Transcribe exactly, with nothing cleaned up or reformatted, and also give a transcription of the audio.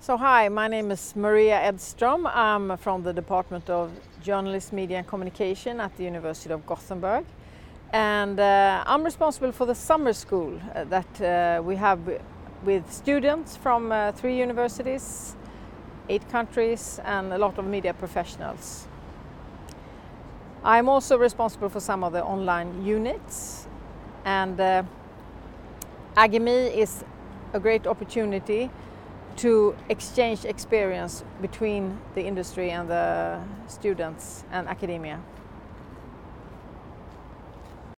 So hi, my name is Maria Edstrom. I'm from the Department of Journalism, Media and Communication at the University of Gothenburg. And uh, I'm responsible for the summer school uh, that uh, we have with students from uh, three universities, eight countries and a lot of media professionals. I'm also responsible for some of the online units, and uh, AGEMI is a great opportunity to exchange experience between the industry and the students and academia.